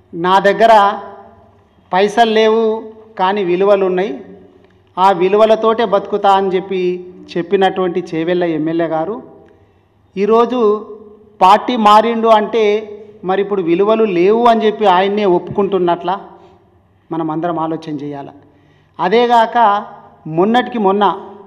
నా దగ్గర పైసలు లేవు కానీ విలువలు ఉన్నాయి, ఆ విలువలతోటే బతుకుతా అని చెప్పినటువంటి చేవెళ్ళ ఎమ్మెల్యే గారు ఈరోజు పార్టీ మారిండు అంటే మరి ఇప్పుడు విలువలు లేవు అని చెప్పి ఆయన్నే ఒప్పుకుంటున్నట్లా మనం అందరం ఆలోచన చేయాలి. అదేగాక మొన్నటికి మొన్న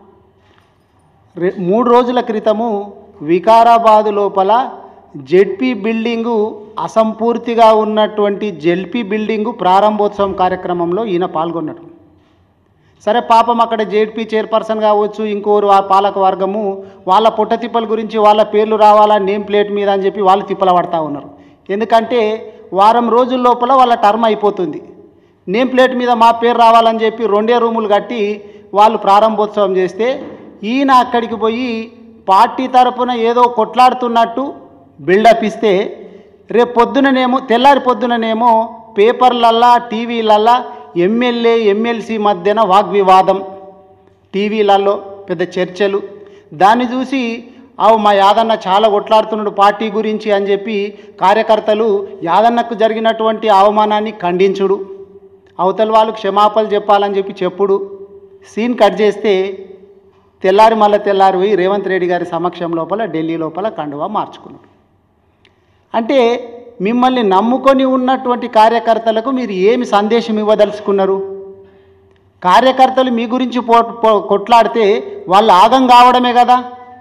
3 రోజుల క్రితము వికారాబాదు లోపల జెడ్పీ బిల్డింగు అసంపూర్తిగా ఉన్నటువంటి జెడ్పీ బిల్డింగు ప్రారంభోత్సవం కార్యక్రమంలో ఈయన పాల్గొన్నాడు. సరే పాపం అక్కడ జెడ్పీ చైర్పర్సన్ కావచ్చు, ఇంకోరు పాలక వర్గము వాళ్ళ పుట్టతిప్పల గురించి వాళ్ళ పేర్లు రావాలా నేమ్ ప్లేట్ మీద అని చెప్పి వాళ్ళు తిప్పల పడతా ఉన్నారు. ఎందుకంటే వారం రోజుల లోపల వాళ్ళ టర్మ్ అయిపోతుంది. నేమ్ ప్లేట్ మీద మా పేరు రావాలని చెప్పి 2 రూములు కట్టి వాళ్ళు ప్రారంభోత్సవం చేస్తే ఈయన అక్కడికి పోయి పార్టీ తరపున ఏదో కొట్లాడుతున్నట్టు బిల్డప్ ఇస్తే రేపు పొద్దుననేమో తెల్లారి పొద్దుననేమో పేపర్లల్లా టీవీలల్లా ఎమ్మెల్యే ఎమ్మెల్సీ మధ్యన వాగ్వివాదం, టీవీలలో పెద్ద చర్చలు. దాన్ని చూసి మా యాదన్న చాలా కొట్లాడుతున్నాడు పార్టీ గురించి అని చెప్పి కార్యకర్తలు యాదన్నకు జరిగినటువంటి అవమానాన్ని ఖండించుడు, అవతల వాళ్ళు క్షమాపణలు చెప్పాలని చెప్పి చెప్పుడు. సీన్ కట్ చేస్తే తెల్లారి పోయి రేవంత్ రెడ్డి గారి సమక్షం లోపల ఢిల్లీ లోపల కండువా మార్చుకున్నాడు. అంటే మిమ్మల్ని నమ్ముకొని ఉన్నటువంటి కార్యకర్తలకు మీరు ఏమి సందేశం ఇవ్వదలుచుకున్నారు? కార్యకర్తలు మీ గురించి కొట్లాడితే వాళ్ళు ఆగం కావడమే కదా.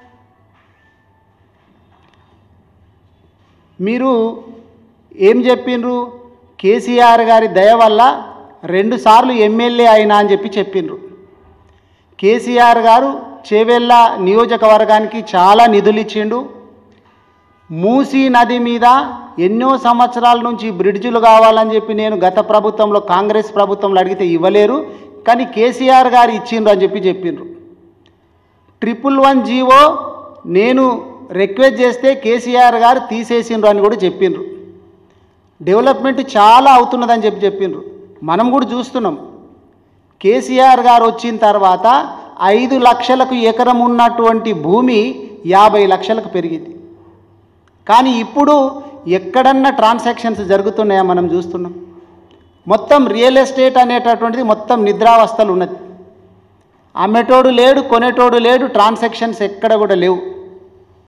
మీరు ఏం చెప్పిండ్రు? కేసీఆర్ గారి దయ వల్ల 2 సార్లు ఎమ్మెల్యే అయినా అని చెప్పిండ్రు. కేసీఆర్ గారు చేవెళ్ళ నియోజకవర్గానికి చాలా నిధులు ఇచ్చిండు. మూసీ నది మీద ఎన్నో సంవత్సరాల నుంచి బ్రిడ్జులు కావాలని చెప్పి నేను గత ప్రభుత్వంలో కాంగ్రెస్ ప్రభుత్వంలో అడిగితే ఇవ్వలేరు, కానీ కేసీఆర్ గారు ఇచ్చిండ్రు అని చెప్పిండ్రు. 111 జీవో నేను రిక్వెస్ట్ చేస్తే కేసీఆర్ గారు తీసేసిండ్రు అని కూడా చెప్పిండ్రు. డెవలప్మెంట్ చాలా అవుతున్నదని చెప్పిండ్రు. మనం కూడా చూస్తున్నాం. కేసీఆర్ గారు వచ్చిన తర్వాత 5 లక్షలకు ఎకరం ఉన్నటువంటి భూమి 50 లక్షలకు పెరిగింది. కానీ ఇప్పుడు ఎక్కడన్నా ట్రాన్సాక్షన్స్ జరుగుతున్నాయా మనం చూస్తున్నాం. మొత్తం రియల్ ఎస్టేట్ అనేటటువంటిది మొత్తం నిద్రావస్థలు ఉన్నది. అమ్మేటోడు లేడు, కొనేటోడు లేడు, ట్రాన్సాక్షన్స్ ఎక్కడ కూడా లేవు.